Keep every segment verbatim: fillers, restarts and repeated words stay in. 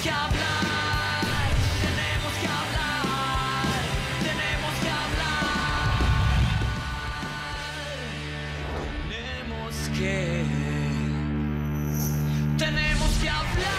que hablar, tenemos que hablar, tenemos que hablar. Tenemos que, tenemos que hablar.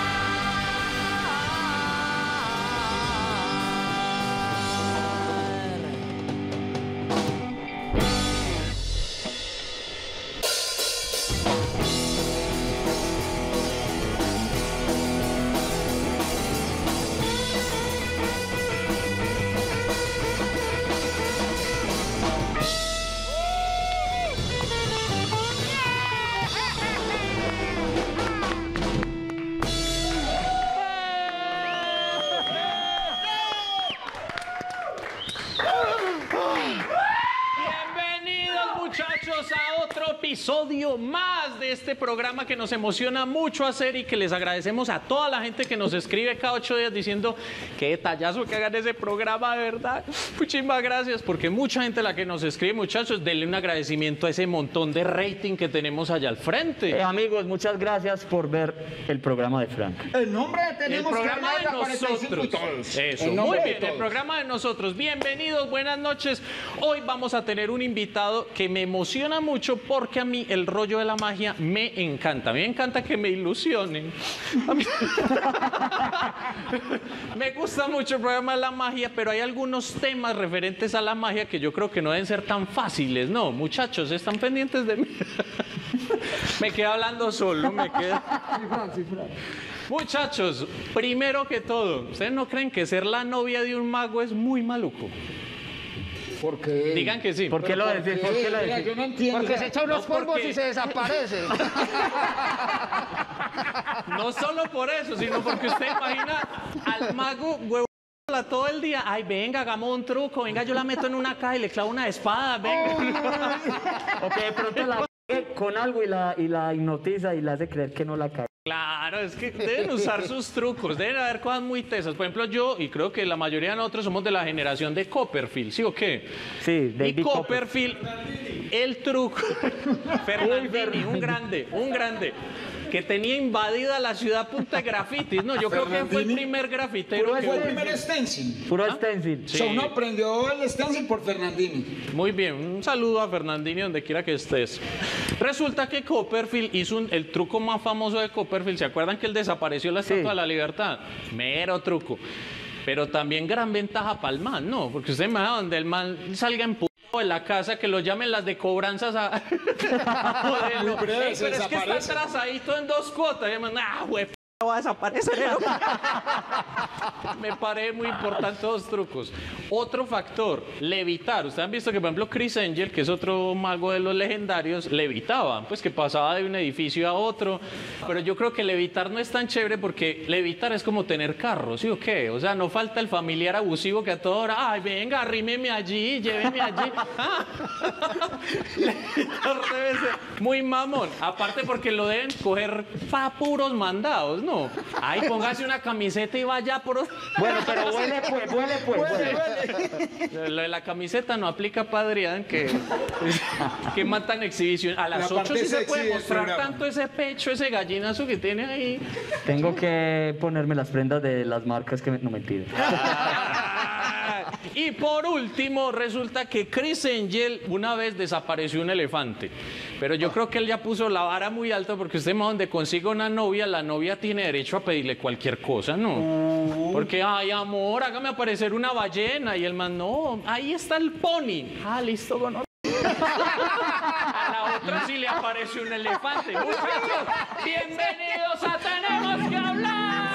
A otro episodio más de este programa que nos emociona mucho hacer y que les agradecemos a toda la gente que nos escribe cada ocho días diciendo qué detallazo que hagan ese programa, de verdad. Muchísimas gracias, porque mucha gente la que nos escribe, muchachos, denle un agradecimiento a ese montón de rating que tenemos allá al frente. Eh, amigos, muchas gracias por ver el programa de Frank. El nombre tenemos el programa que de nosotros. Todos. Eso, el muy de bien, todos. el programa de nosotros. Bienvenidos, buenas noches. Hoy vamos a tener un invitado que me emociona mucho porque a mí el rollo de la magia me encanta. A mí me encanta que me ilusionen. A mí... me gusta mucho el programa de la magia, pero hay algunos temas referentes a la magia que yo creo que no deben ser tan fáciles. No, muchachos, ¿están pendientes de mí? Me quedo hablando solo, me quedo... Muchachos, primero que todo, ¿ustedes no creen que ser la novia de un mago es muy maluco? ¿Por qué? Digan que sí. ¿Por qué lo ¿Por decís? qué? ¿Por qué lo Mira, decís? yo no entiendo. Porque se echa unos No, polvos porque- y se desaparece. No solo por eso, sino porque usted imagina al mago, huevo, todo el día. Ay, venga, hagamos un truco. Venga, yo la meto en una caja y le clavo una espada. Venga. O que de pronto la cague con algo y la, y la hipnotiza y la hace creer que no la cae. Claro, es que deben usar sus trucos, deben haber cosas muy tesas. Por ejemplo, yo, y creo que la mayoría de nosotros somos de la generación de Copperfield, ¿sí o qué? Sí, Y David Copperfield, el truco, Fernandini, un grande, un grande, que tenía invadida la ciudad punta de grafitis, ¿no? Yo creo que fue el Fernandini. primer grafitero Puro que fue el hubo. primer stencil. Puro ¿Ah? stencil. Sí. So, uno aprendió el stencil por Fernandini. Muy bien, un saludo a Fernandini donde quiera que estés. Resulta que Copperfield hizo un- el truco más famoso de Copperfield. ¿Se acuerdan que él desapareció la Sí. Estatua de la Libertad? Mero truco. Pero también gran ventaja para el man, ¿no? Porque usted me da donde el man salga en de la casa, que lo llamen las de cobranzas a... a joderlo. Muy breve, Ey, se pero es que está desaparece. atrasadito en dos cuotas. Y el man, ah, güey, p- va a desaparecer. Me parece muy importante dos trucos. Otro factor, levitar. Ustedes han visto que, por ejemplo, Chris Angel, que es otro mago de los legendarios, levitaba, pues que pasaba de un edificio a otro. Pero yo creo que levitar no es tan chévere porque levitar es como tener carro, ¿sí o qué? O sea, no falta el familiar abusivo que a toda hora, ay, venga, arrímeme allí, lléveme allí. Ah. Levitar debe ser muy mamón. Aparte porque lo deben coger pa' puros mandados, ¿no? Ay, póngase una camiseta y vaya por... Bueno, pero huele pues, huele pues. huele. Lo de la camiseta no aplica para Adrián, que, que matan exhibición. A las La ocho parte sí se sexy puede del mostrar programa. tanto ese pecho, ese gallinazo que tiene ahí. Tengo que ponerme las prendas de las marcas que me... No, mentira. Ah, y por último, resulta que Chris Angel una vez desapareció un elefante. Pero yo creo que él ya puso la vara muy alta porque usted más donde consiga una novia, la novia tiene derecho a pedirle cualquier cosa, ¿no? Porque, ay, amor, hágame aparecer una ballena. Y el man, no, ahí está el pony. Ah, listo, bueno. A la otra sí le aparece un elefante. Muchachos, bienvenidos a Tenemos que Hablar.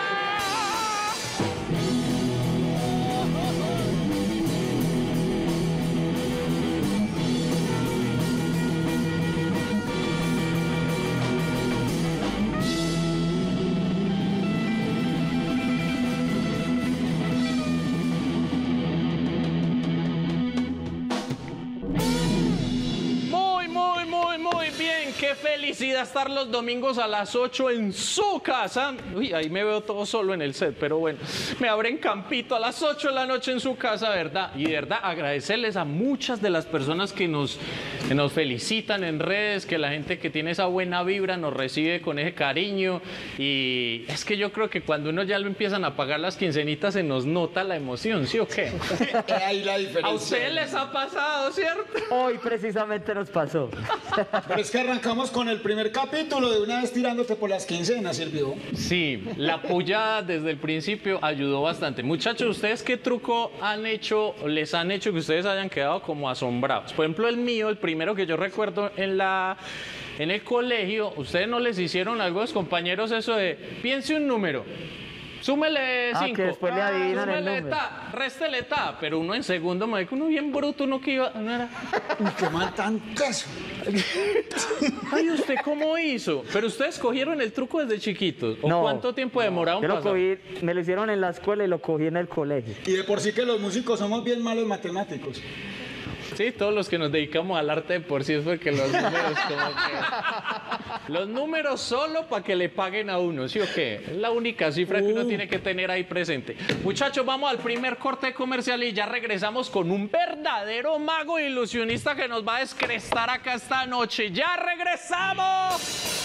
Muy, muy, muy, muy bien. Qué felicidad estar los domingos a las ocho en su casa. Uy, ahí me veo todo solo en el set, pero bueno. Me abren campito a las ocho de la noche en su casa, ¿verdad? Y de verdad, agradecerles a muchas de las personas que nos que nos felicitan en redes, que la gente que tiene esa buena vibra nos recibe con ese cariño. Y es que yo creo que cuando uno ya lo empiezan a pagar las quincenitas se nos nota la emoción, ¿sí o qué? Ahí la diferencia. A ustedes les ha pasado, ¿cierto? Hoy precisamente nos pasó. Pero es que arrancamos con el primer capítulo de una vez tirándote por las quincenas, sirvió. Sí, la puya desde el principio ayudó bastante. Muchachos, ¿ustedes qué truco han hecho, les han hecho que ustedes hayan quedado como asombrados? Por ejemplo, el mío, el primero que yo recuerdo en la en el colegio, ¿ustedes no les hicieron a algunos compañeros eso de piense un número? Súmele Ah, cinco. que después le adivinan el súmele número. ta, réstele ta. Pero uno en segundo, me dijo, uno bien bruto, uno que iba. No era. Uy, qué mal tan teso. Ay, ¿usted cómo hizo? Pero ustedes cogieron el truco desde chiquitos. ¿O No. cuánto tiempo demoraron Yo lo pasar? cogí, me lo hicieron en la escuela y lo cogí en el colegio. Y de por sí que los músicos somos bien malos matemáticos. Sí, todos los que nos dedicamos al arte de por sí es porque los números como que... Los números solo para que le paguen a uno, ¿sí o qué? Es la única cifra que uno tiene que tener ahí presente. Muchachos, vamos al primer corte comercial y ya regresamos con un verdadero mago ilusionista que nos va a descrestar acá esta noche. ¡Ya regresamos!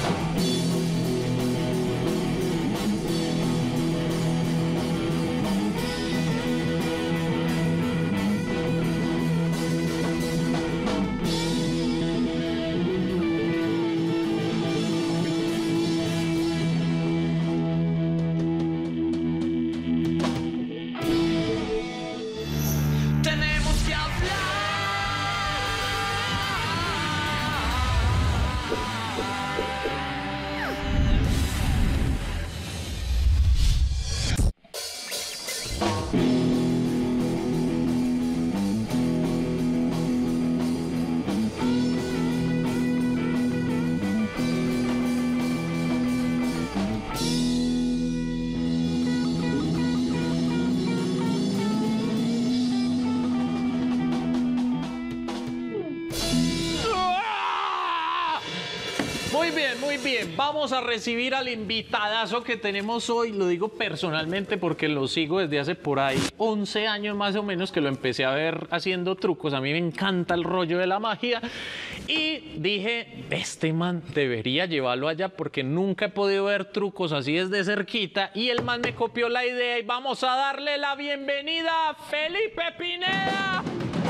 Muy bien, muy bien. Vamos a recibir al invitadazo que tenemos hoy. Lo digo personalmente porque lo sigo desde hace por ahí once años más o menos que lo empecé a ver haciendo trucos. A mí me encanta el rollo de la magia. Y dije, este man debería llevarlo allá porque nunca he podido ver trucos así desde cerquita. Y el man me copió la idea y vamos a darle la bienvenida a Felipe Pineda.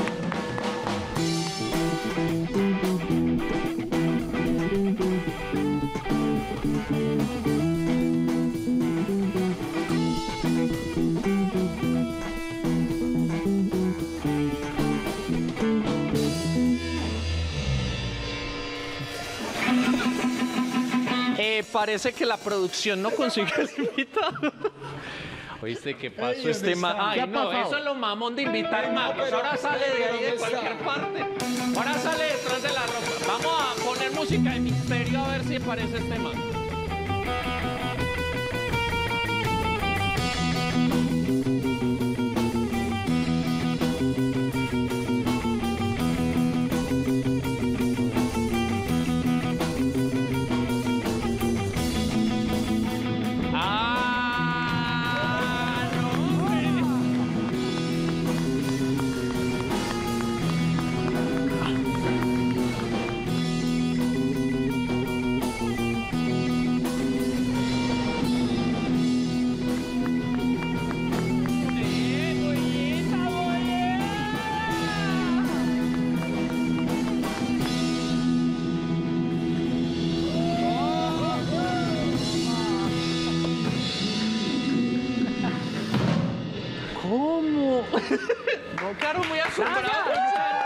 Eh, parece que la producción no consigue el invitado. ¿Oíste qué pasó? Ey, Este ¿dónde ma... está? Ay, ¿Qué ha no, pasado? eso es lo mamón de invitar magos. Ahora sale de ahí de ¿Dónde cualquier está? parte. Ahora sale detrás de la ropa. Vamos a poner música de misterio a ver si aparece este man. Ah, no, hombre. Eh, bollita, bollera. ¿Cómo? No, claro, muy asombrado.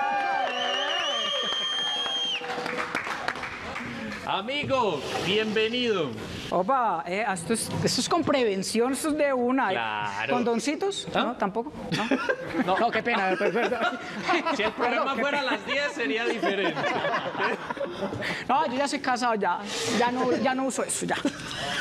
Amigo, bienvenido. Opa, eh, esto, es, esto es con prevención, esto es de una. Claro. ¿Condoncitos? ¿Ah? No, tampoco. No, no, qué pena. per- perdón. Si el programa Perdón, qué fuera a pena. las diez sería diferente. No, yo ya soy casado, ya. Ya no, ya no uso eso, ya.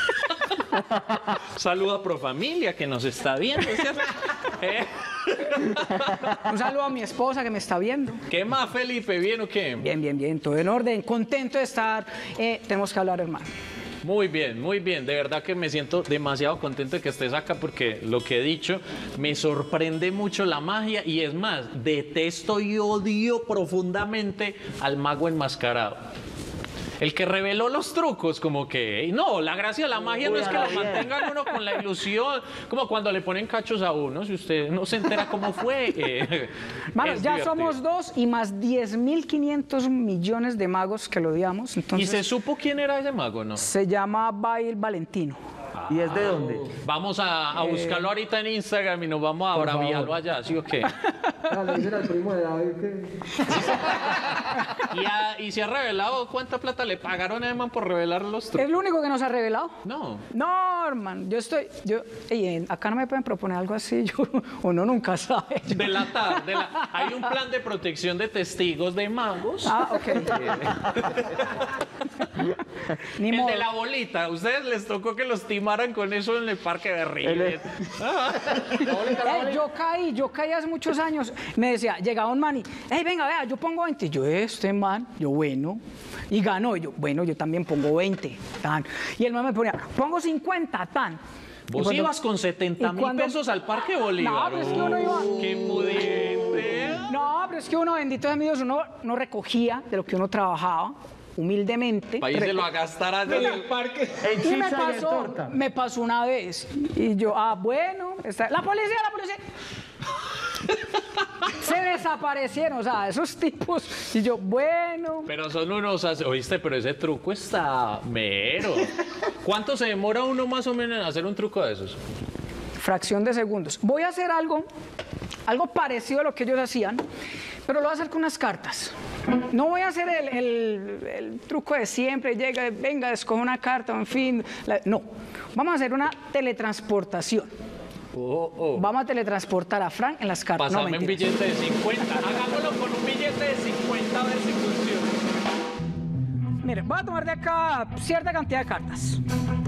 Saluda a Profamilia que nos está viendo, ¿cierto? Eh, Un saludo a mi esposa que me está viendo. ¿Qué más, Felipe? ¿Bien o qué? Bien, bien, bien, todo en orden. Contento de estar. Eh, tenemos que hablar, hermano. Muy bien, muy bien. De verdad que me siento demasiado contento de que estés acá porque lo que he dicho me sorprende mucho la magia y es más, detesto y odio profundamente al mago enmascarado. El que reveló los trucos, como que... No, la gracia de la magia no es que lo mantengan uno con la ilusión, como cuando le ponen cachos a uno, si usted no se entera cómo fue. Eh, Mano, es ya divertido. somos dos y más diez mil quinientos millones de magos que lo odiamos. ¿Y Entonces, se supo quién era ese mago, no? se llama Bail Valentino. ¿Y es de dónde? Vamos a, a buscarlo ahorita en Instagram y nos vamos a Por braviarlo favor. allá, ¿sí o qué? Ah, le dicen al primo de David que... Y, a- y se ha revelado cuánta plata le pagaron a Eman por revelar los Es trucos. lo único que nos ha revelado. No. No, hermano, yo estoy, yo, ey, en- acá no me pueden proponer algo así, yo, uno nunca sabe. Delatar, dela- hay un plan de protección de testigos de magos. Ah, ok. Ni El modo. de la bolita, a ustedes les tocó que los timaran con eso en el parque de River. Ey, yo caí, yo caí hace muchos años. Me decía, llegaba un man y, hey, venga, vea, yo pongo veinte. Yo, este man, yo, bueno. Y ganó. Y yo, bueno, yo también pongo veinte. Tan. Y el man me ponía, pongo cincuenta, tan. Y Vos cuando- ibas con setenta y mil cuando- pesos al parque Bolívar. No, pero es que uno iba- ¡Qué pudiente! No, pero es que uno, bendito es mi Dios, uno no recogía de lo que uno trabajaba, humildemente. País se lo a gastar allá. En el parque. En Y me chicha y en pasó, torta. me pasó una vez. Y yo, ah, bueno, está, la policía, la policía. Se desaparecieron, o sea, esos tipos. Y yo, bueno. Pero son unos, as- oíste, pero ese truco está mero. ¿Cuánto se demora uno más o menos en hacer un truco de esos? Fracción de segundos. Voy a hacer algo, algo parecido a lo que ellos hacían, pero lo voy a hacer con unas cartas. No voy a hacer el, el- el truco de siempre, llega, venga, escoge una carta, en fin. la- no, vamos a hacer una teletransportación. Oh, oh. Vamos a teletransportar a Frank en las cartas. No, Pásame un mentiras. billete de cincuenta. Hagámoslo con un billete de cincuenta a ver si funciona. Miren, voy a tomar de acá cierta cantidad de cartas.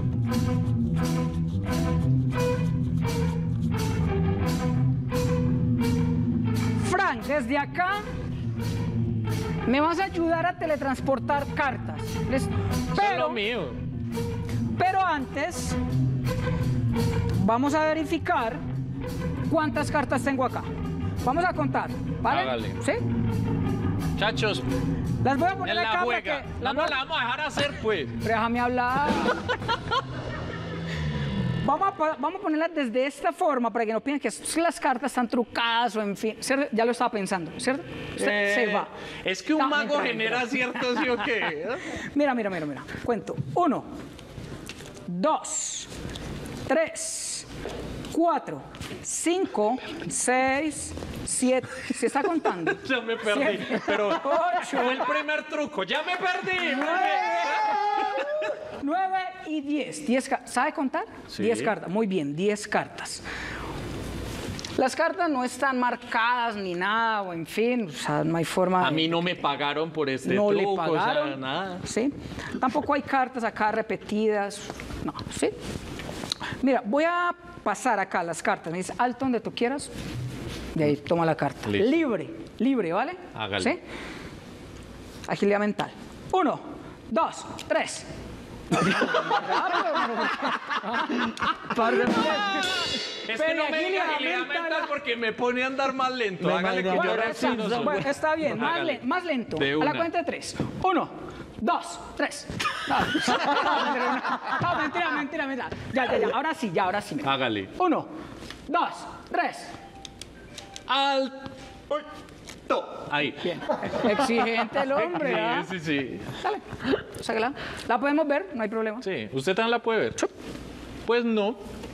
Frank, desde acá me vas a ayudar a teletransportar cartas. ¿Listo? Eso es Pero, lo mío. pero antes vamos a verificar cuántas cartas tengo acá. Vamos a contar, ¿vale? Hágale. ¿Sí? Muchachos, Las voy a en poner la acá juega. porque... No las nos voy a- la vamos a dejar hacer, pues. Pero déjame hablar. Vamos a, pa- vamos a ponerlas desde esta forma para que no piensen que es- las cartas están trucadas o en fin. ¿Cierto? Ya lo estaba pensando, ¿cierto? Se, se Eh, va. Es que un No, mago mentira, genera cierto sí o qué. Mira, mira, mira, mira. Cuento. Uno, dos, tres, cuatro, cinco, seis, siete. ¿Se está contando? Ya me perdí. Siete, Pero ocho, fue el primer truco. Ya me perdí. nueve y diez. Diez ca- ¿Sabe contar? Sí. Diez cartas. Muy bien, diez cartas. Las cartas no están marcadas ni nada, o en fin, o sea, no hay forma. A de- mí no me pagaron por este no truco, le o sea, pagaron. nada. ¿Sí? Tampoco hay cartas acá repetidas. No, ¿sí? Mira, voy a pasar acá las cartas. Me dice alto donde tú quieras. De ahí toma la carta. Listo. Libre, libre, ¿vale? Hágale. ¿Sí? Agilidad mental. Uno, dos, tres. Par de- Es que no me diga Agilidad agilidad mental. mental porque me pone a andar más lento. Me Hágale que imagino. yo Bueno, reacciono está, solo. bueno, está bien, más, Hágale. le- más lento. De A una. la cuenta de tres. Uno, dos, tres. No, no, mentira, mentira, mentira. Ya, ya, ya. Ahora sí, ya, ahora sí. mira. Hágale. Uno, dos, tres. Alto. Ahí. Bien. Exigente el hombre, ¿verdad? Sí, sí, sí. Dale, sáquela. La podemos ver, no hay problema. Sí, ¿usted también la puede ver? Pues no.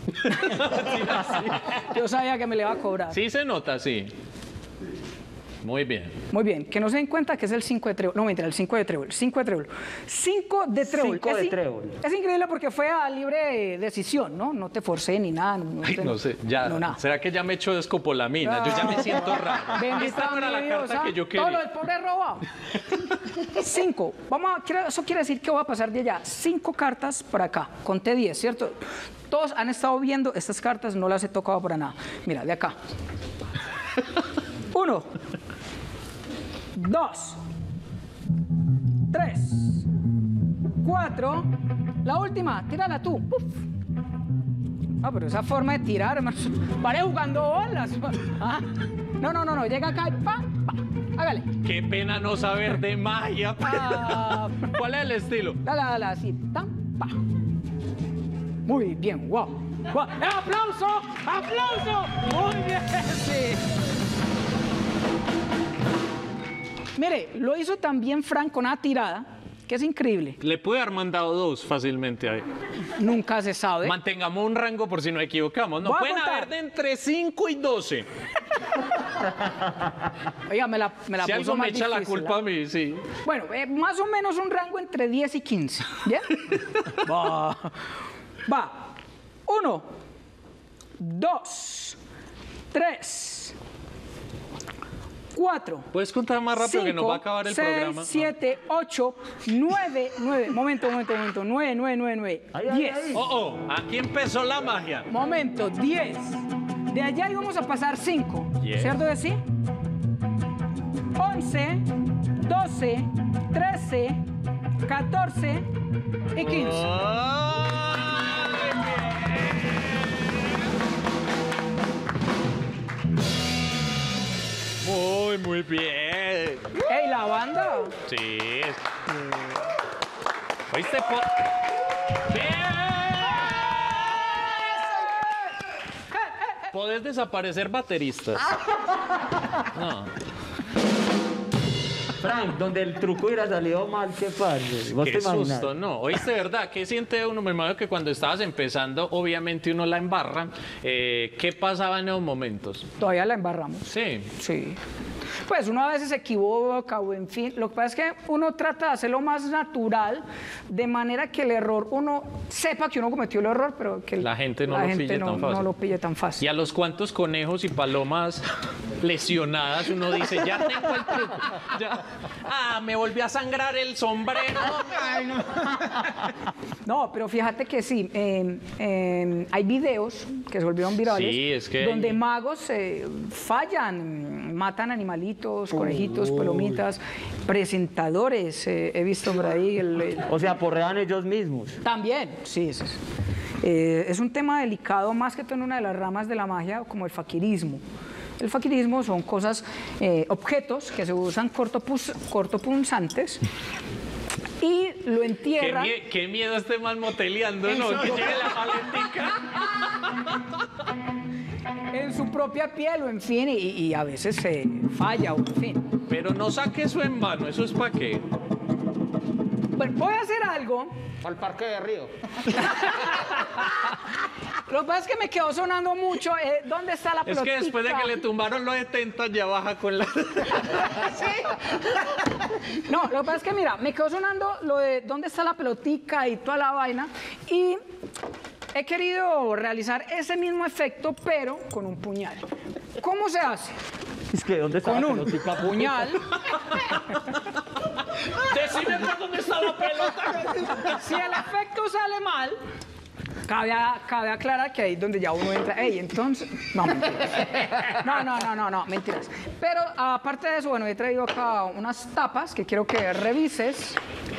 Yo sabía que me le iba a cobrar. Sí se nota, sí. Muy bien. Muy bien, que no se den cuenta que es el cinco de trébol. No, mentira, el cinco de trébol. cinco de trébol. cinco de trébol. Cinco Es de in- trébol. Es increíble porque fue a libre decisión, ¿no? No te forcé ni nada. No, Ay, te- no sé, ya. No, nada. ¿Será que ya me echo escopolamina? Yo ya me siento raro. Bendito Esta no era la mi Dios, carta ¿ah? que yo Todo lo quería. del pobre robado. Cinco. Vamos a, quiero- eso quiere decir que voy a pasar de allá. Cinco cartas por acá. Conté diez, ¿cierto? Todos han estado viendo estas cartas, no las he tocado para nada. Mira, de acá. Uno. Dos. Tres. Cuatro. La última, tírala tú. Uf. Ah, pero esa forma de tirar, hermano, parece jugando bolas. Ah. No, no, no, no, llega acá y pa, pa. Hágale. Qué pena no saber de magia. Ah. ¿Cuál es el estilo? Dale, dale, así. Tan, pa. Muy bien, wow. wow. ¡Eh, ¡Aplauso! ¡Aplauso! Muy bien, sí. Mire, lo hizo también Frank con una tirada, que es increíble. Le puede haber mandado dos fácilmente ahí. Nunca se sabe. Mantengamos un rango por si nos equivocamos. No Voy a pueden contar. haber de entre cinco y doce. Oiga, me la, me la Si puso algo me más echa la difícil, culpa ¿ah? a mí, sí. Bueno, eh, más o menos un rango entre diez y quince. ¿Bien? Va. Va. Uno, dos, tres, cuatro. ¿Puedes contar más rápido que nos va a acabar el seis, programa? siete, ocho, nueve, nueve. Momento, momento, momento. nueve, nueve, nueve, nueve. Ahí, ahí, diez. ahí. Oh, oh, aquí empezó la magia. Momento, diez. De allá íbamos a pasar cinco. Yes. ¿Cierto de sí? once, doce, trece, catorce y quince. Muy, muy bien. ¡Ey, la banda! Sí. es- ¿Oíste? Po- ¡Bien! Podés desaparecer bateristas. No. Frank, donde el truco hubiera salido mal, ¿qué pasa? ¿Vos Qué te imaginas? susto, ¿no? Oíste, ¿verdad? ¿Qué siente uno? Me imagino que cuando estabas empezando, obviamente uno la embarra. Eh, ¿Qué pasaba en esos momentos? Todavía la embarramos. Sí. Sí. Pues uno a veces se equivoca o en fin. Lo que pasa es que uno trata de hacerlo más natural, de manera que el error, uno sepa que uno cometió el error, pero que La gente no la lo gente pille no, tan fácil. no lo pille tan ¿Y fácil. a los cuantos conejos y palomas lesionadas uno dice, ya tengo el truco? Ya. Ah, me volví a sangrar el sombrero. Ay, no. No, pero fíjate que sí, eh, eh, hay videos que se volvieron virales Sí, es que- donde magos eh, fallan, matan animalitos, conejitos, palomitas, presentadores, eh, he visto por ahí. el- el- O sea, porrean ellos mismos. También, sí, es, es, eh, es un tema delicado más que todo en una de las ramas de la magia, como el faquirismo. El faquirismo son cosas, eh, objetos que se usan cortopus- cortopunzantes y lo Qué, entierran. mie- qué miedo este mal moteleando, ¿no? Que llegue la maletica. En su propia piel o en fin, y, y a veces se falla o en fin. Pero no saque eso en vano, ¿eso es para qué? Bueno, voy a hacer algo. Al parque de Río. Lo que pasa es que me quedó sonando mucho. eh, ¿Dónde está la Es pelotica? que después de que le tumbaron los setenta ya baja con la... No, lo que pasa es que mira, me quedó sonando lo de dónde está la pelotica y toda la vaina. Y he querido realizar ese mismo efecto, pero con un puñal. ¿Cómo se hace? Es que, ¿dónde está Con la un pelotica? puñal. Decime por dónde está la pelota. Si el efecto sale mal, cabe, a- cabe aclarar que ahí es donde ya uno entra. Ey, entonces. No, mentiras. No, no, no, no, no, mentiras. Pero aparte de eso, bueno, he traído acá unas tapas que quiero que revises.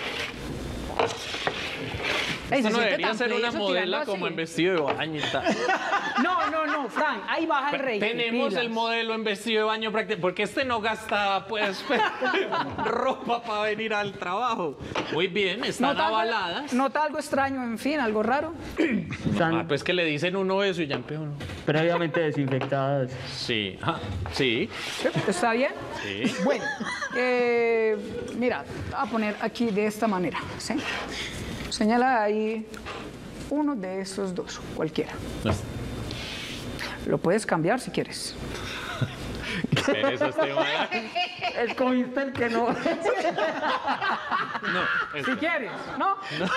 Ey, Esto se no siente debería tan ser una tedioso tirando modela así. como en vestido de baño y tal. No, no, no, Frank, ahí baja el rey. Tenemos pilas. el modelo en vestido de baño prácticamente, porque este no gasta, pues, ropa para venir al trabajo. Muy bien, están ¿Nota algo- avaladas. ¿Nota algo extraño, en fin, algo raro? Están Ah, pues que le dicen uno eso y ya empezó. ¿No? previamente desinfectadas. Sí, ah, sí, ¿Está bien? sí. Bueno, eh, mira, voy a poner aquí de esta manera, ¿sí? Señala ahí uno de esos dos, cualquiera. Lo puedes cambiar si quieres. Qué pereza este man. Escogiste el que no. No, Si este. quieres, ¿no?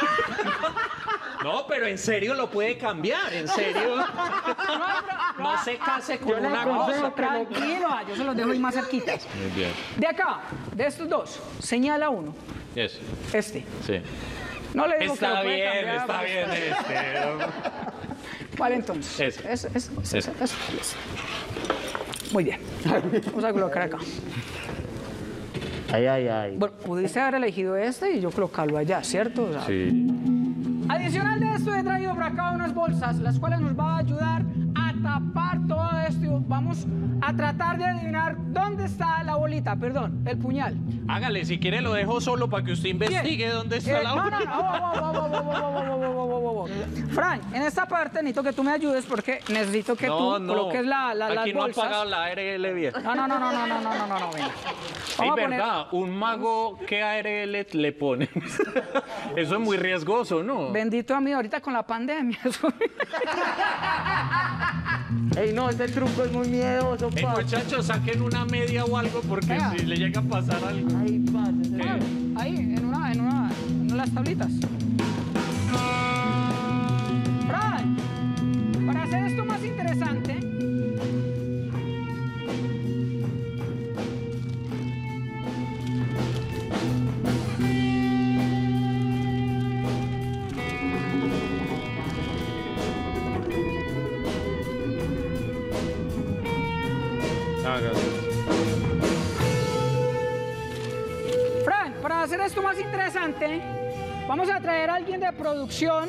No, pero en serio lo puede cambiar, en serio. No se case con Yo le una aconsejo cosa. que no- Tranquilo, ah, yo se los dejo ahí más cerquitas. Muy bien. De acá, de estos dos, señala uno, Yes, este. sí. No le digo que Está lo puede bien, cambiar, está pero bien este. ¿Cuál entonces? Ese. Ese, ese, ese, Ese. ese, ese. Muy bien. Vamos a colocar acá. Ay, ay, ay. Bueno, pudiste haber elegido este y yo colocarlo allá, ¿cierto? O sea, Sí. adicional unas bolsas, las cuales nos va a ayudar a tapar todo esto. Vamos a tratar de adivinar dónde está la bolita, perdón, el puñal. Hágale, si quiere lo dejo solo para que usted investigue Bien. dónde está Eh, la no, bolita. no, no, oh, oh, oh, oh, oh, oh, oh, oh, oh, oh. Frank, en esta parte necesito que tú me ayudes porque necesito que tú coloques la, la, las Aquí no bolsas. ha pagado la A R L bien. No, no, no, no, no, no, no, no, no, no, venga. Es Vamos a poner- verdad, un mago, ¿qué A R L le pone? Eso es muy riesgoso, ¿no? Bendito a mí, ahorita con la pandemia. eso- Ey, no, este truco es muy miedoso, Eh, pa. muchachos, saquen una media o algo porque Vea. si le llega a pasar algo. Ay, pa, ese- ¿Qué? Ahí, en una, en una, en una de las tablitas. Frank, para hacer esto más interesante, Frank, para hacer esto más interesante, vamos a traer a alguien de producción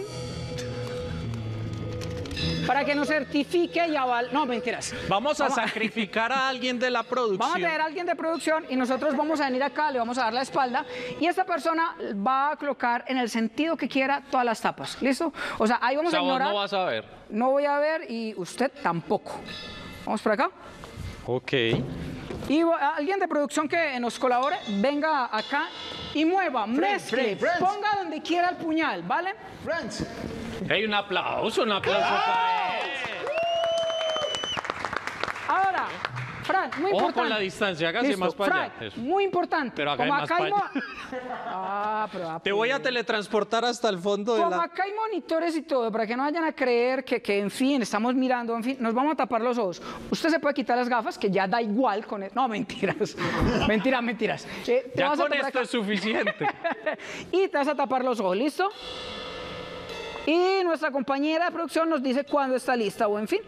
para que nos certifique y aval... No, mentiras. Vamos a sacrificar a alguien de la Vamos a producción. traer a alguien de producción y nosotros vamos a venir acá, le vamos a dar la espalda y esta persona va a colocar en el sentido que quiera todas las tapas. ¿Listo? O sea, ahí O vamos sea, a vos ignorar. no vas a ver. No voy a ver y usted tampoco. Vamos por acá. Ok. Y vo- alguien de producción que nos colabore, venga acá y mueva, mezcle, Frank, Frank. ponga donde quiera el puñal, ¿vale? Friends. Hay un aplauso, un aplauso para él. Ahora, Frank, muy Ojo importante. con la distancia, hágase Listo, más para allá. Frank, Eso. muy importante. Pero acá hay Como más acá hay para mo- Ah, pero ah, Te voy a pues. teletransportar hasta el fondo de Como la... acá hay monitores y todo, para que no vayan a creer que, que, en fin, estamos mirando, en fin, nos vamos a tapar los ojos. Usted se puede quitar las gafas, que ya da igual con el... No, mentiras. mentiras, mentiras. Eh, te Ya vas a con tapar esto acá. es suficiente. Y te vas a tapar los ojos, ¿listo? Y nuestra compañera de producción nos dice cuándo está lista o en fin.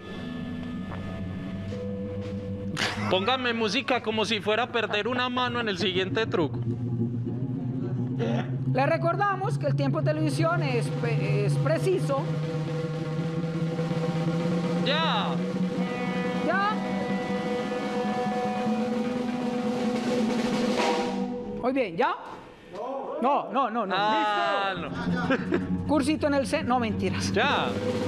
Póngame música como si fuera a perder una mano en el siguiente truco. Le recordamos que el tiempo de televisión es, pe- es preciso. Ya. ¿Ya? Muy bien, ¿ya? No, no, no, no. Ah, no. ¿Listo? Cursito en el C. No, mentiras. Ya.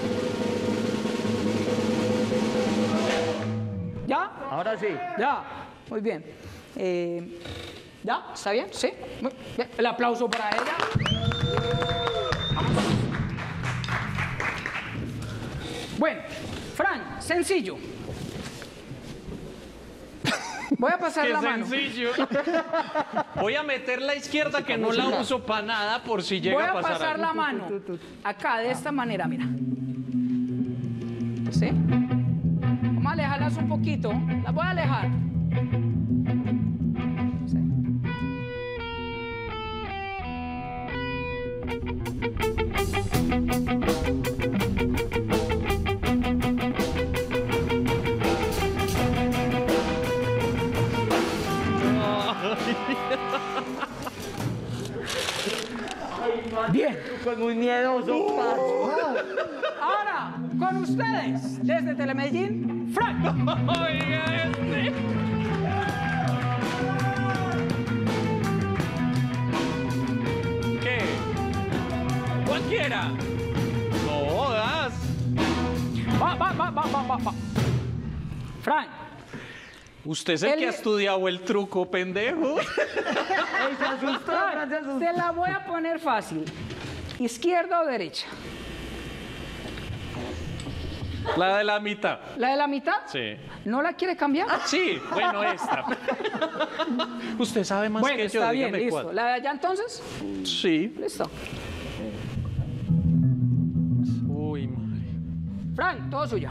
¿Ya? Ahora sí. Ya. Muy bien. Eh, ¿Ya? ¿Está bien? Sí. Muy bien. El aplauso para ella. Bueno, Fran, sencillo. Voy a pasar Qué la mano. sencillo. Voy a meter la izquierda que no la uso para nada por si llega Voy a a pasar pasar algo. la mano acá de esta manera, mira. ¿Sí? Vamos a alejarlas un poquito. Las voy a alejar. ¿Sí? Bien. Truco es muy miedoso, pa. Ahora, con ustedes, desde Telemedellín, Frank. Oiga este. ¿Qué? Cualquiera. No das. Va, va, va, va, va, va, va. Frank, Usted es el Él- que ha estudiado el truco, pendejo. Ey, se asustó, Fran, se asustó. te la voy a poner fácil. ¿Izquierda o derecha? La de la mitad. ¿La de la mitad? Sí. ¿No la quiere cambiar? Sí, bueno, esta. Usted sabe más Bueno, que yo, está bien, dígame listo. cuál. ¿La de allá entonces? Sí. Listo. Uy, madre. Frank, todo suyo.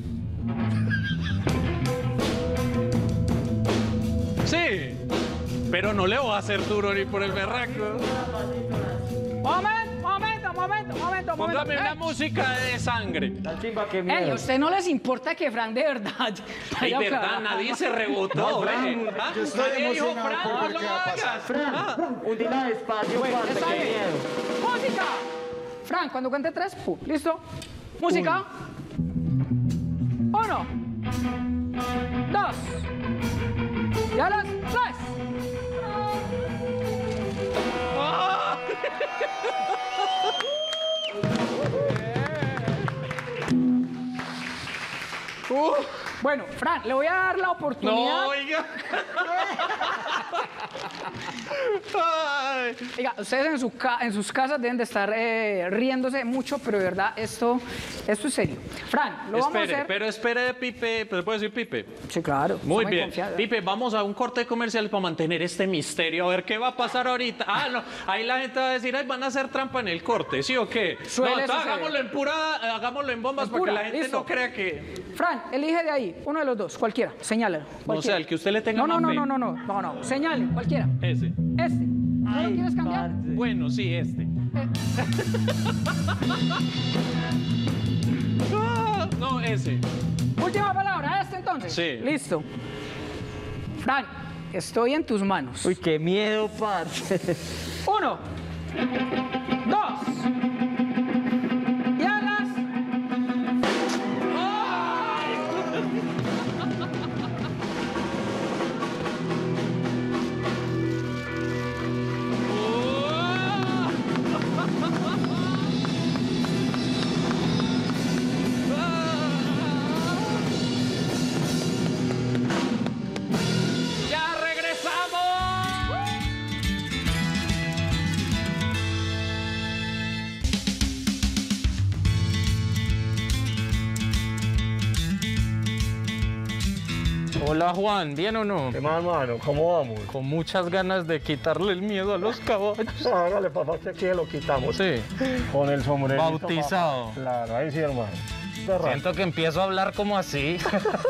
Sí. Pero no le voy a hacer duro ni por el berraco. Momento, momento, momento, momento, Póngame momento. una Ey, música de sangre. La chimba, qué ey, miedo. ¿a usted no les importa que Frank de verdad Es vaya a verdad, hablar? nadie se rebotó, ve. ¿Ah? yo estoy Nadie dijo, emocionado Fran, por no ver lo qué va a pasar". hagas. Ah. Fran, hundila despacio, Bueno, parce, está qué bien. miedo. ¡Música! Frank, cuando cuente tres, pum, ¿listo? Música. Uno. Dos. Y a las tres. Uh. Bueno, Fran, le voy a dar la oportunidad. No, oiga. Ay. Oiga, ustedes en, su ca en sus casas deben de estar eh, riéndose mucho, pero de verdad, esto, esto es serio. Fran, lo Espere, vamos a hacer. pero espere, Pipe. ¿Se puede decir Pipe? Sí, claro. Muy estamos bien. confiados. Pipe, vamos a un corte comercial para mantener este misterio. A ver qué va a pasar ahorita. Ah, no. Ahí la gente va a decir, ay, van a hacer trampa en el corte, ¿sí o qué? Suele no, entonces suceder. hagámoslo en pura, hagámoslo en bombas En para que pura, la gente listo. no crea que. Fran, elige de ahí, uno de los dos, cualquiera, señálalo. No cualquiera. sea, el que usted le tenga No, no, más no, fe. no, no, no, no, no, señale, cualquiera. Ese. Este. ¿No lo quieres cambiar? Bueno, sí, este. Eh, Ah, no, ese. última palabra, este entonces. Sí. Listo. Fran, estoy en tus manos. Uy, qué miedo, parce. Uno, dos, y a las... ¡Ya regresamos! Hola Juan, ¿bien o no? ¿Qué más, mano? ¿Cómo vamos? Con muchas ganas de quitarle el miedo a los caballos. Hágale, papá, que aquí lo quitamos. Sí. Con el sombrero. Bautizado. Claro, ahí sí, hermano. Perra. Siento que empiezo a hablar como así.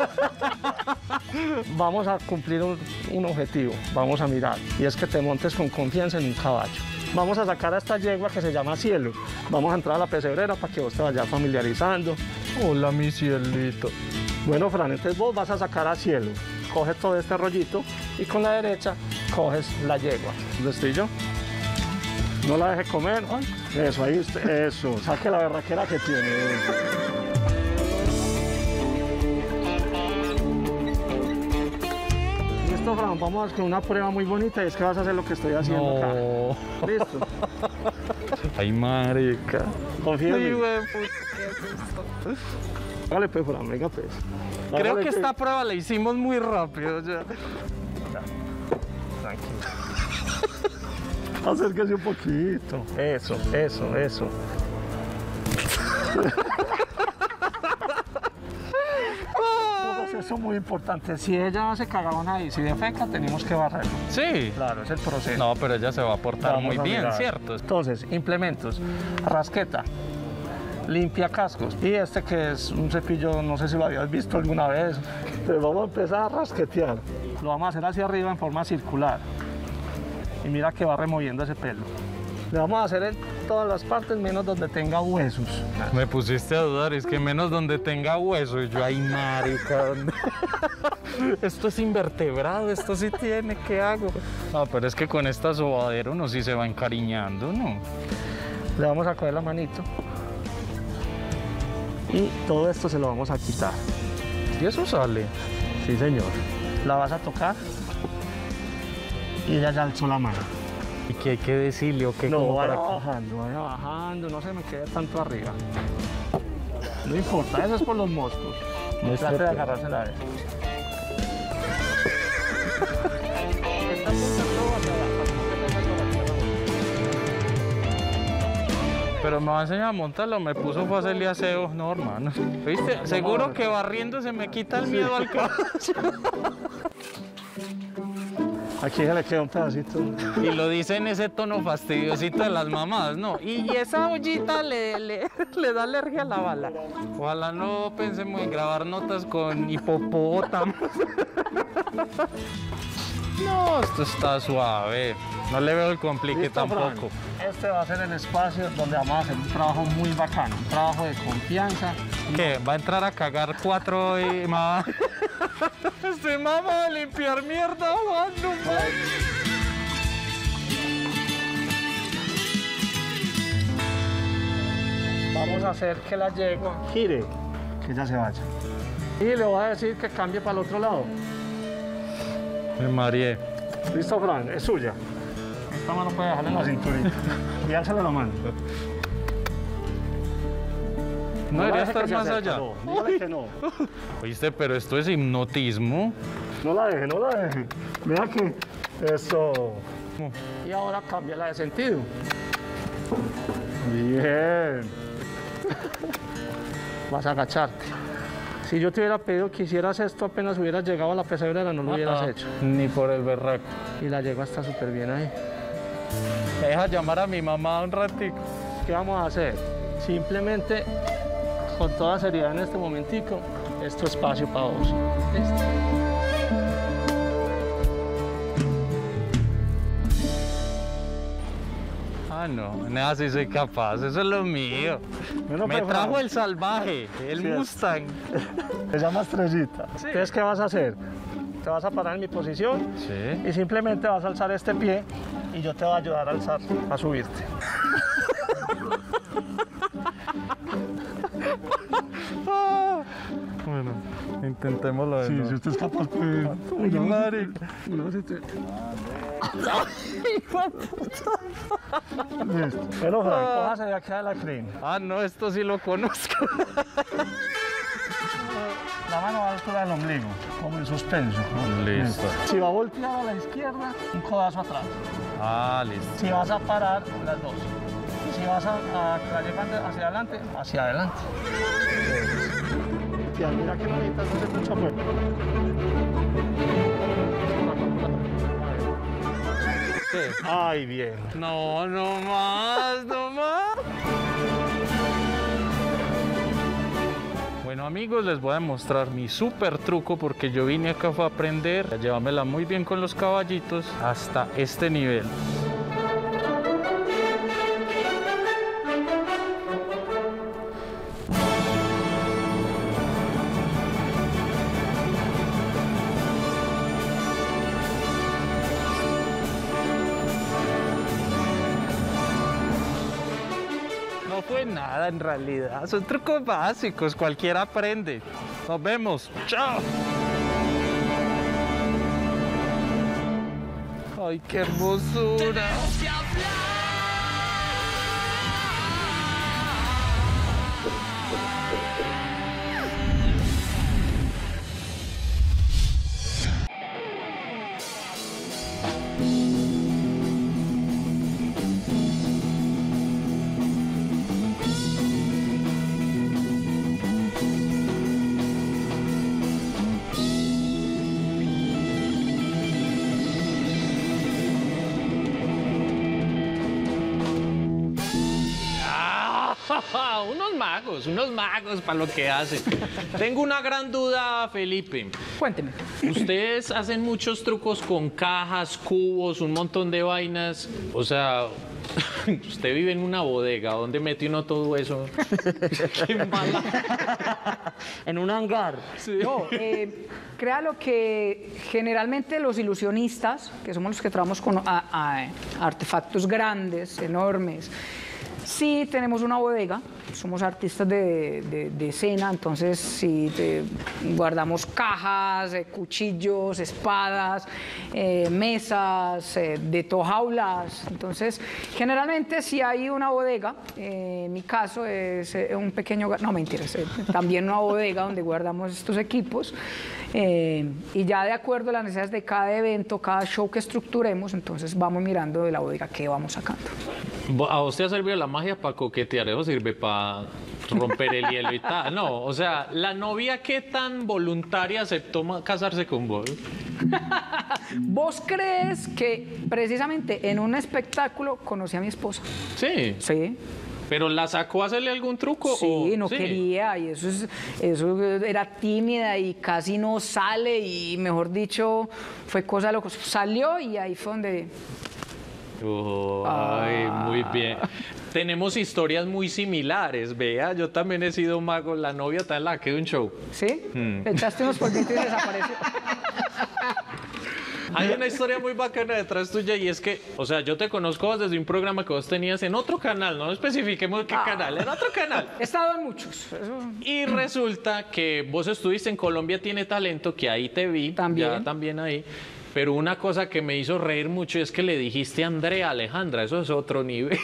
Vamos a cumplir un, un objetivo, vamos a mirar, y es que te montes con confianza en un caballo. Vamos a sacar a esta yegua que se llama Cielo. Vamos a entrar a la pesebrera para que vos te vayas familiarizando. Hola, mi cielito. Bueno, Fran, entonces vos vas a sacar a Cielo. Coges todo este rollito y con la derecha coges la yegua. ¿Lo estoy yo? No la deje comer. Eso, ahí, usted- eso. Saque la berraquera que tiene. Listo, Fran, vamos con una prueba muy bonita y es que vas a hacer lo que estoy haciendo acá. No. Listo. Ay, marica. Confía en Ay, mí. güey, puta. Hágale, pues, Fran, venga, pues. Creo Hágale, que pues. esta prueba la hicimos muy rápido. Ya. Tranquilo. Acérquese un poquito. Eso, eso, eso. Un proceso muy importante. Si ella hace cagabón ahí, si defeca, tenemos que barrerlo. Sí. Claro, es el proceso. No, pero ella se va a portar Vamos muy a bien, mirar. ¿cierto? Entonces, implementos, rasqueta, limpia cascos y este que es un cepillo, no sé si lo habías visto alguna vez. Pero vamos a empezar a rasquetear. Lo vamos a hacer hacia arriba en forma circular. Y mira que va removiendo ese pelo. Le vamos a hacer en todas las partes menos donde tenga huesos. Me pusiste a dudar, es que menos donde tenga hueso. Y yo, ay, marica, ¿dónde? Esto es invertebrado, esto sí tiene, ¿qué hago? No, pero es que con esta sobadera uno sí se va encariñando, ¿no? Le vamos a coger la manito. Y todo esto se lo vamos a quitar. Y eso sale. Sí, señor. La vas a tocar. Y ella ya alzó la mano. ¿Y qué hay que decirle o qué? No, como vaya para- bajando, vaya bajando, no se me quede tanto arriba. No importa, eso es por los moscos. No es Trate de cierto. agarrársela a él. Esta punta todo hacia abajo, no te metas por aquí abajo. Pero me va a enseñar a montarlo, me puso fue a hacerle aseo. No, hermano. ¿Viste? Seguro que barriendo se me quita el miedo al caballo. Aquí ya le queda un pedacito. Y lo dice en ese tono fastidiosito de las mamás, ¿no? Y esa ollita le, le, le da alergia a la bala. Ojalá no pensemos en grabar notas con hipopótamos. No, esto está suave. No le veo el complique ¿Listo, Fran? tampoco. Este va a ser el espacio donde vamos a hacer un trabajo muy bacano, un trabajo de confianza. ¿Qué? ¿Va a entrar a cagar cuatro y más? Se mama a limpiar mierda, Juan, no manches. vamos a hacer que la yegua gire, que ella se vaya. Y le voy a decir que cambie para el otro lado. Me mareé. Listo, Fran, es suya. Esta mano puede dejarle en la cinturita. Y álzale la mano. No la debería deje que estar se más acerque, allá. No, dígale que no. Oíste, pero esto es hipnotismo. No la deje, no la deje. Mira que eso. Y ahora cámbiala de sentido. Bien. Vas a agacharte. Si yo te hubiera pedido que hicieras esto apenas hubieras llegado a la pesebrera, no lo hubieras Ah, hecho. Ni por el berraco. Y la yegua está súper bien ahí. Me deja llamar a mi mamá un ratico. ¿Qué vamos a hacer? Simplemente, con toda seriedad en este momentico, es tu espacio para vos. ¿Listo? Ah, no, nada, sí soy capaz, eso es lo mío. Bueno, Me pues, trajo Fran. el salvaje, el Sí, es. Mustang. Se llama Estrellita. Entonces, ¿qué vas a hacer? Te vas a parar en mi posición Sí. y simplemente vas a alzar este pie y yo te voy a ayudar a alzar, a subirte. Bueno, intentémoslo de nuevo. usted es capaz, pues. Uy, marica. Listo. Pero, Frank, cójase de aquí a la crin. Ah, no, esto sí lo conozco. La mano va a la altura del ombligo, como en suspenso. Listo. Si va a voltear a la izquierda, un codazo atrás. Ah, listo. Si vas a parar, las dos. Y si vas a, a que la llevan de- hacia adelante, hacia adelante. Tía, mira que no necesitas hacer mucha fuerza. ¿Qué? Ay, bien. No, no más, no más. Bueno, amigos, les voy a mostrar mi súper truco porque yo vine acá fue a aprender a llevármela muy bien con los caballitos hasta este nivel. No fue nada en realidad, son trucos básicos, cualquiera aprende. Nos vemos, chao. Ay, qué hermosura. Unos magos, unos magos para lo que hacen. Tengo una gran duda, Felipe. Cuénteme. Ustedes hacen muchos trucos con cajas, cubos, un montón de vainas. O sea, usted vive en una bodega. ¿Dónde mete uno todo eso? Qué mala. En un hangar. No, eh, créalo que generalmente los ilusionistas, que somos los que trabajamos con a- a- artefactos grandes, enormes, sí tenemos una bodega, somos artistas de, de- de escena, entonces sí te- guardamos cajas, eh, cuchillos, espadas, eh, mesas, eh, de tojaulas, entonces generalmente sí hay una bodega, eh, en mi caso es eh, un pequeño, ga- no mentiras, eh, también una bodega donde guardamos estos equipos eh, y ya de acuerdo a las necesidades de cada evento, cada show que estructuremos, entonces vamos mirando de la bodega qué vamos sacando. ¿A usted ha servido la magia para coquetear? ¿Eso sirve para romper el hielo y tal? No, o sea, ¿la novia qué tan voluntaria aceptó ma- casarse con vos? ¿Vos crees que precisamente en un espectáculo conocí a mi esposa? Sí. Sí. ¿Pero la sacó a hacerle algún truco? Sí, o- no quería y eso, es, eso era tímida y casi no sale y mejor dicho fue cosa de locos. Salió y ahí fue donde... Oh, ay, muy bien. Tenemos historias muy similares, vea, yo también he sido mago, la novia está en la que de un show. ¿Sí? Mm. Echaste unos polvitos y desapareció. Hay una historia muy bacana detrás tuya y es que, o sea, yo te conozco desde un programa que vos tenías en otro canal, no especifiquemos qué Ah. canal, en otro canal. He estado en muchos. Eso- Y resulta que vos estuviste en Colombia Tiene Talento, que ahí te vi, También. ya también ahí. Pero una cosa que me hizo reír mucho es que le dijiste a Andrea Alejandra, eso es otro nivel.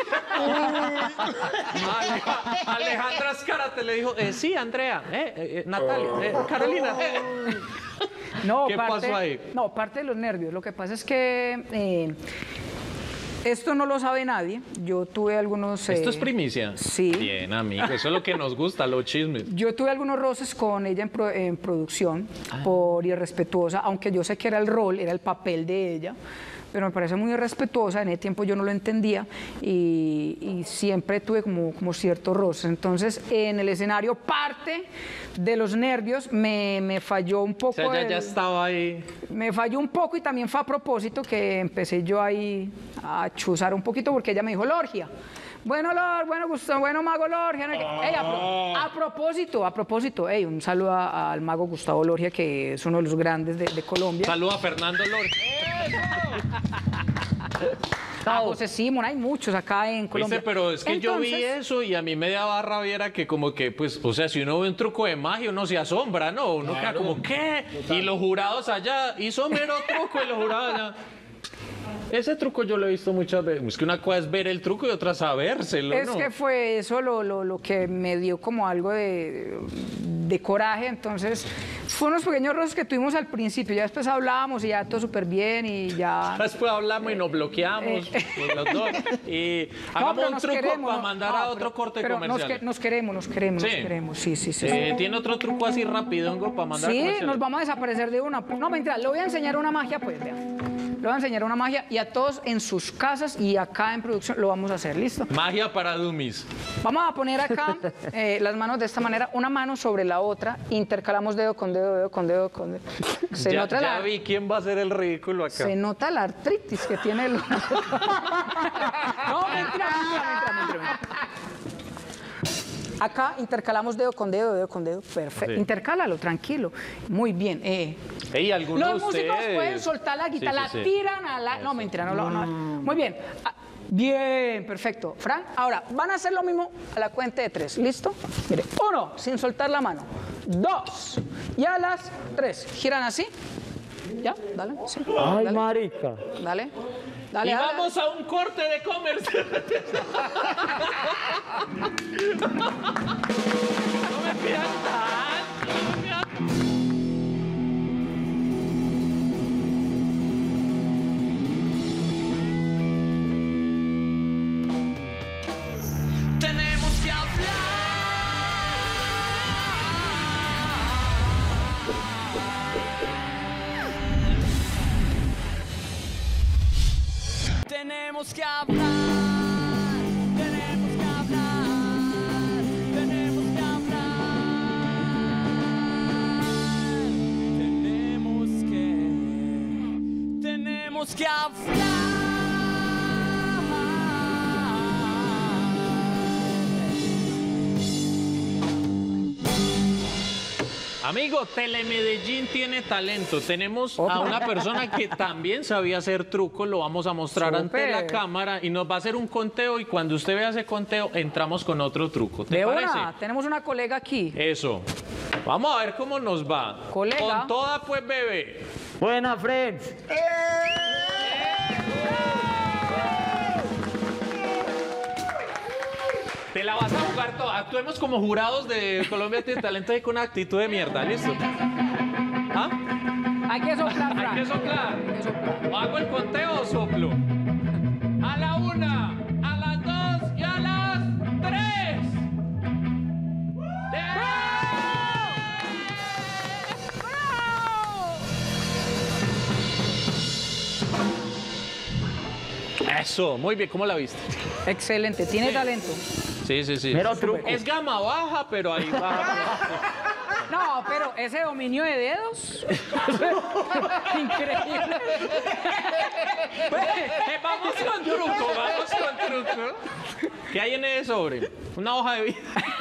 Ale- Alejandra Azcárate le dijo, eh, sí, Andrea, eh, eh, Natalia, eh, Carolina. eh. No, ¿Qué parte, pasó ahí? No, parte de los nervios. Lo que pasa es que eh, esto no lo sabe nadie. Yo tuve algunos... ¿Esto eh, es primicia? Sí. Bien, amigo, eso es lo que nos gusta, los chismes. Yo tuve algunos roces con ella en, pro- en producción por irrespetuosa, aunque yo sé que era el rol, era el papel de ella, pero me parece muy irrespetuosa. En ese tiempo yo no lo entendía y, y siempre tuve como, como ciertos roces. Entonces, en el escenario, parte de los nervios me, me falló un O poco. sea, ya, el- ya estaba ahí. Me falló un poco y también fue a propósito que empecé yo ahí a chuzar un poquito porque ella me dijo, Lorgia. Bueno, Lor, bueno, Gustavo, bueno, Mago Lorgia. no sé qué. Ey, a, pro- a propósito, a propósito, ey, un saludo a- al Mago Gustavo Lorgia, que es uno de los grandes de, de Colombia. Saluda a Fernando Lor. A José Simón, hay muchos acá en Colombia. Viste, pero es que yo vi Entonces, eso y a mí me daba rabia era que como que, pues, o sea, si uno ve un truco de magia, uno se asombra, ¿no? Uno queda como, ¿qué? Y los jurados allá, hizo mero truco y los jurados allá. Ese truco yo lo he visto muchas veces. Es que una cosa es ver el truco y otra sabérselo, Es ¿no? que fue eso lo, lo, lo que me dio como algo de, de coraje. Entonces, fue unos pequeños roces que tuvimos al principio. Ya después hablábamos y ya todo súper bien y ya... Después hablamos y nos bloqueamos pues, los dos. Y No, hagamos pero un nos truco queremos, para no, mandar no, a otro pero- corte pero nos, comercial. que- nos queremos, nos queremos, nos Sí. queremos. Sí, sí, sí. Eh, ¿Tiene otro truco así rapidongo para mandar a Sí, comerciales? nos vamos a desaparecer de una. No, mentira, le voy a enseñar una magia, pues, vean. Le voy a enseñar una magia y a todos en sus casas y acá en producción lo vamos a hacer, ¿listo? Magia para dummies. Vamos a poner acá eh, las manos de esta manera, una mano sobre la otra, intercalamos dedo con dedo, dedo con dedo, con dedo. Se, ya nota, ya la, vi quién va a hacer el ridículo acá. se nota la artritis que tiene el... No, mentira, mentira, mentira, mentira. Acá intercalamos dedo con dedo, dedo con dedo. Perfecto. Sí. Intercálalo, tranquilo. Muy bien. Eh. Ey, algunos Los de músicos ustedes- pueden soltar la guitarra, Sí, sí, la sí. tiran a la... No, mentira, no, no, no. Muy bien. Ah, bien, perfecto. Fran, ahora, van a hacer lo mismo a la cuenta de tres. ¿Listo? Mire, uno, sin soltar la mano. Dos, y a las tres. Giran así. ¿Ya? Dale. Sí. Ay, Dale. marica. Dale. Dale, Y dale, vamos a un corte de comercial. No me pidas tanto, no me pidas- Tenemos que hablar. Tenemos que hablar. Tenemos que hablar. Tenemos que hablar. Tenemos que. Tenemos que hablar. Amigo, Telemedellín tiene talento. Tenemos a una persona que también sabía hacer trucos, lo vamos a mostrar ante Súper. la cámara y nos va a hacer un conteo y cuando usted vea ese conteo entramos con otro truco. ¿Te De parece? una, tenemos una colega aquí. Eso. Vamos a ver cómo nos va. Colega. Con toda pues, bebé. Buena, friends. Te la vas a jugar toda. Actuemos como jurados de Colombia Tiene Talento y con una actitud de mierda. ¿Listo? ¿Ah? Hay que soplar, Fran. Hay que soplar. Hay que soplar. ¿O hago el conteo o soplo? A la una, a las dos y a las tres. Eso, muy bien, ¿cómo la viste? Excelente, tiene Sí. talento. Sí, sí, sí. Mero truco. Es gama baja, pero ahí va. No, pero ese dominio de dedos. Increíble. Eh, vamos con truco, vamos con truco. ¿Qué hay en ese sobre? Una hoja de vida.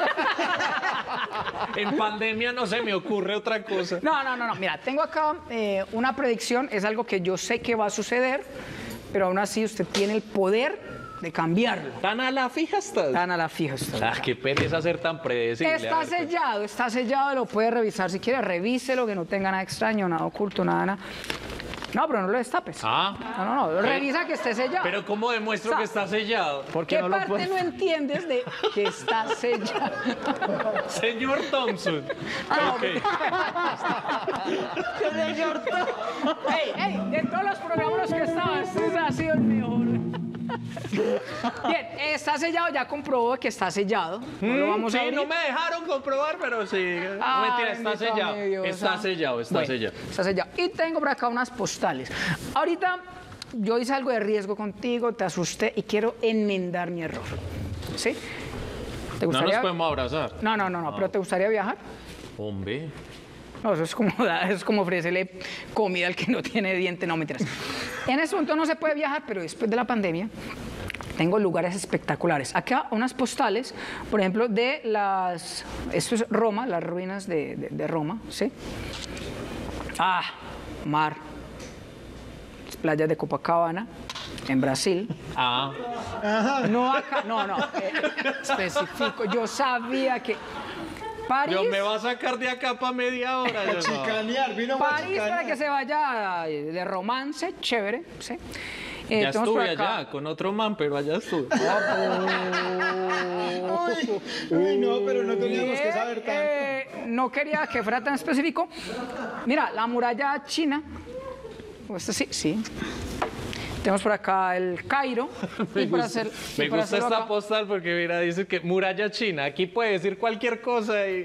En pandemia no se me ocurre otra cosa. No, no, no, no. Mira, tengo acá eh, una predicción. Es algo que yo sé que va a suceder, pero aún así usted tiene el poder de cambiarlo. ¿Tan a la fija estás? Tan a la fija está. Ah, qué pereza ser tan predecible. Está A ver, pues. sellado, está sellado, lo puede revisar si quiere, revíselo, que no tenga nada extraño, nada oculto, nada, nada. No, pero no lo destapes. Ah. No, no, no, revisa que esté sellado. Pero ¿cómo demuestro Sa- que está sellado? ¿Qué parte no entiendes de que está sellado? Señor Thompson. Ok. Ey, ey, de todos los programas que estaban, este ha sido el mejor. Bien, está sellado, ya comprobó que está sellado. No lo vamos a Sí, abrir. no me dejaron comprobar, pero sí. No, Ah, mentira, está bendito sellado. mi Dios, Está ah. sellado, está Bueno, sellado. Está sellado. Y tengo por acá unas postales. Ahorita yo hice algo de riesgo contigo, te asusté y quiero enmendar mi error. ¿Sí? ¿Te No nos gustaría? podemos abrazar. No, no, no, no, pero ¿te gustaría viajar? Hombre. No, eso es como, da- es como ofrecerle comida al que no tiene diente, no, mentiras. En este momento no se puede viajar, pero después de la pandemia tengo lugares espectaculares. Acá unas postales, por ejemplo, de las... Esto es Roma, las ruinas de, de- de Roma, ¿sí? Ah, mar. Las playas de Copacabana, en Brasil. Ah. No acá, no, no, eh, especifico. Yo sabía que... París... Dios, me va a sacar de acá para media hora. yo no. Chicanear, vino para París para que chicanear. se vaya de romance, chévere, ¿sí? Eh, Ya tenemos por estuve acá- allá con otro man, pero allá estuve. Uy, uy, no, pero no teníamos que Bien, saber tanto. eh, no quería que fuera tan específico. Mira, la muralla china. ¿O esta sí? Sí. Tenemos por acá el Cairo. Me y para gusta, hacer- y me para gusta hacerlo esta acá- postal porque mira, dice que muralla china. Aquí puede decir cualquier cosa y...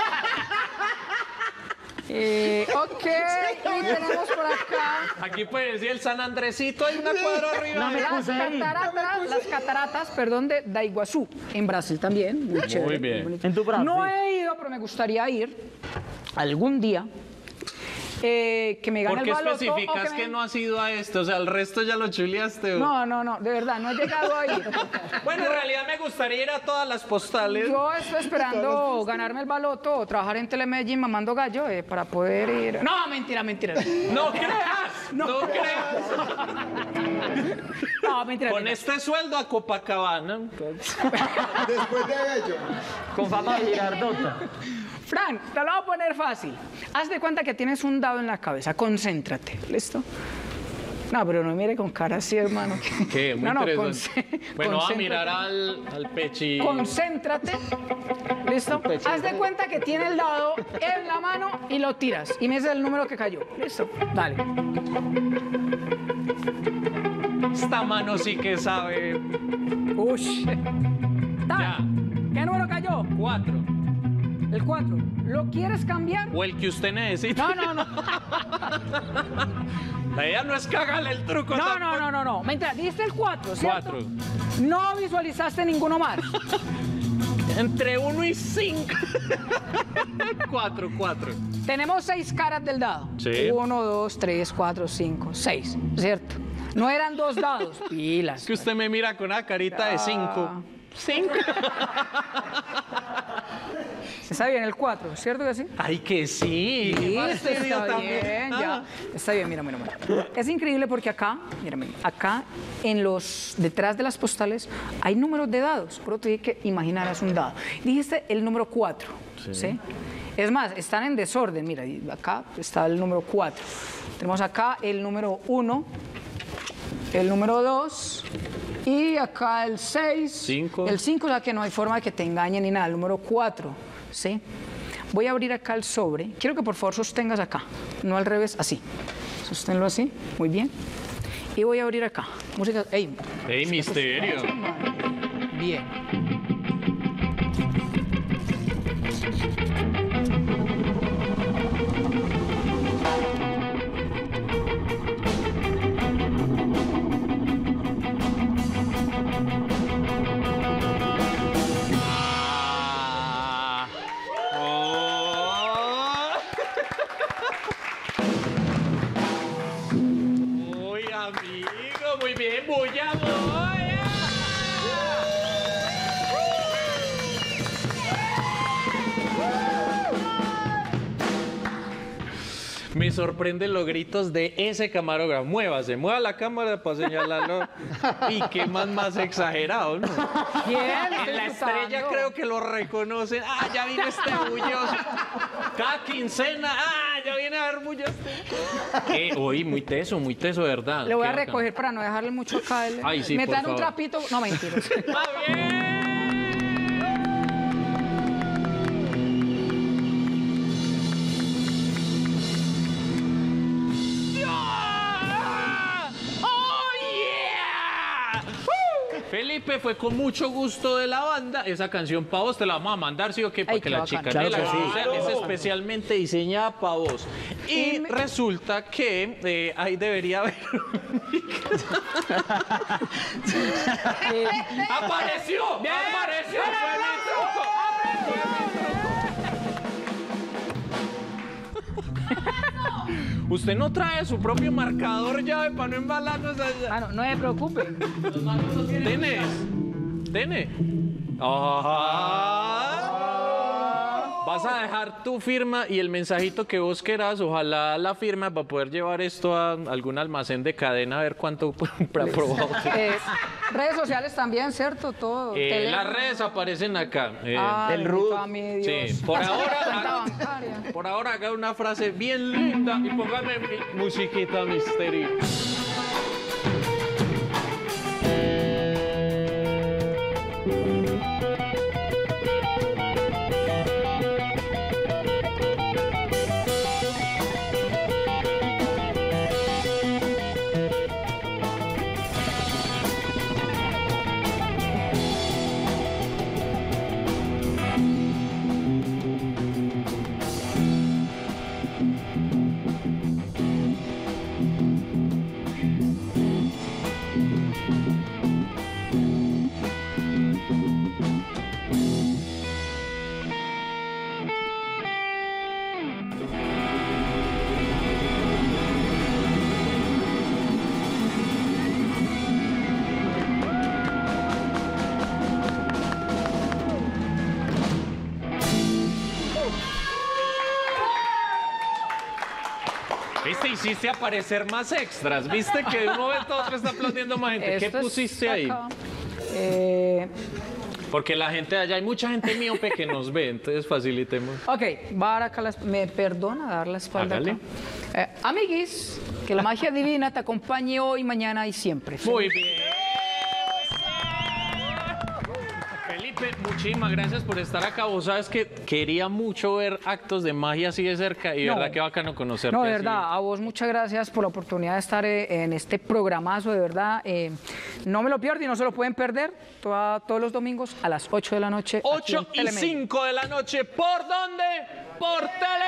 Eh, ok, y tenemos por acá Aquí puede decir el San Andresito, hay una cuadra arriba. las cataratas, las cataratas, perdón, de Daiguazú, en Brasil también. Muy chévere. bien. bonito. En tu Brasil. No he ido, pero me gustaría ir algún día. Eh, que me gane ¿Por qué el baloto. o especificas me- que no has ido a esto? O sea, el resto ya lo chuleaste. ¿o? No, no, no, de verdad, no he llegado a ir. Bueno, en realidad me gustaría ir a todas las postales. Yo estoy esperando ganarme el baloto o trabajar en Telemedellín mamando gallo eh, para poder ir. No, mentira, mentira. ¡No creas! ¡No, creas! No, mentira. Con mentira. este sueldo a Copacabana. Después de Bello. Con fama de Girardota. Fran, te lo voy a poner fácil. Haz de cuenta que tienes un dado en la cabeza. Concéntrate. ¿Listo? No, pero no mire con cara así, hermano. ¿Qué? Muy no, no, interesante. conce- Bueno, va a concéntrate. mirar al, al pechi. Concéntrate. ¿Listo? Haz de cuenta que tiene el dado en la mano y lo tiras. Y me dices el número que cayó. ¿Listo? Dale. Esta mano sí que sabe. Ush. Ya. ¿Qué número cayó? Cuatro. El cuatro. ¿Lo quieres cambiar? O el que usted necesita. No, no, no. La idea no es cagarle el truco. No, tampoco. no, no, no, no. Mentira, diste el cuatro, ¿cierto? Cuatro. No visualizaste ninguno más. Entre uno y cinco. Cuatro, cuatro. Tenemos seis caras del dado. Sí. Uno, dos, tres, cuatro, cinco, seis. ¿Cierto? No eran dos dados. Pilas. Es que usted me mira con una carita de cinco. Cinco. Está bien el cuatro, ¿cierto que sí? Ay, que sí. qué Listo, fastidio está también. bien, Ah. ya. Está bien, mira, mira, mira. Es increíble porque acá, mira, mira, acá en los, detrás de las postales hay números de dados. Por eso te dije que imaginaras un dado. Dijiste el número cuatro, ¿sí? Es más, están en desorden, mira, y acá está el número cuatro. Tenemos acá el número uno, el número dos y acá el seis. Cinco. El cinco, o sea que no hay forma de que te engañen ni nada. El número cuatro, ¿sí? Voy a abrir acá el sobre. Quiero que por favor sostengas acá, no al revés, así. Sosténlo así, muy bien. Y voy a abrir acá. Música, ey, ¡Ey, misterio! bien. Ah. Oh. Uy, amigo, muy bien, bulla, bulla. Me sorprenden los gritos de ese camarógrafo. Muévase, mueva la cámara para señalarlo. Y qué más más exagerado, ¿no? ¿Quién? En la estrella creo que lo reconocen. Ah, ya vino este bulloso. Cada quincena, ah, ya viene a ver bulloso. Eh, uy, muy teso, muy teso, de verdad. Le voy Qué a bacán. recoger para no dejarle mucho acá. El- Ay, sí, Me por traen un favor. trapito. No, mentiras. ¡Va bien! ¡Oh, yeah! ¡Uh! Felipe, fue con mucho gusto de la banda. Esa canción para vos te la vamos a mandar, ¿sí o qué? Para Ay, que qué la bacano. chica Claro la que sí. o sea, es especialmente diseñada para vos. Y Y me- resulta que eh, ahí debería haber. Eh, ¡Apareció! ¡Apareció! ¡Fue mi truco! Usted no trae su propio marcador llave para no embalarnos allá. ah, no, no se preocupe. ¿Tenés? ¿Tenés? Ajá. Vas a dejar tu firma y el mensajito que vos querás, ojalá la firma para poder llevar esto a algún almacén de cadena a ver cuánto aprobado. Eh, redes sociales también, ¿cierto? Todo. Eh, teléfono. las redes aparecen acá. Eh, Ay, El Ruth. bendito a mi Dios. Sí, por Cuenta ahora, bancaria. por ahora haga una frase bien linda y póngame mi musiquita misterio. Viste, hiciste aparecer más extras. Viste que de un momento a otro está aplaudiendo más gente. ¿Qué Esto es pusiste ahí? acá. Eh, Porque la gente de allá, hay mucha gente miope que nos ve, entonces facilitemos. ok, va a dar acá la esp- me perdona dar la espalda Hágale. acá. Eh, amiguis, que la magia divina te acompañe hoy, mañana y siempre. Muy bien. Felipe, muchísimas gracias por estar acá. Vos sabes que quería mucho ver actos de magia así de cerca y No. verdad que bacano conocerte. No, de así. verdad, a vos muchas gracias por la oportunidad de estar eh, en este programazo, de verdad. eh, no me lo pierdo y no se lo pueden perder toda- todos los domingos a las ocho de la noche. aquí en ocho y Telemedellín. cinco de la noche. ¿Por dónde? Por Tele.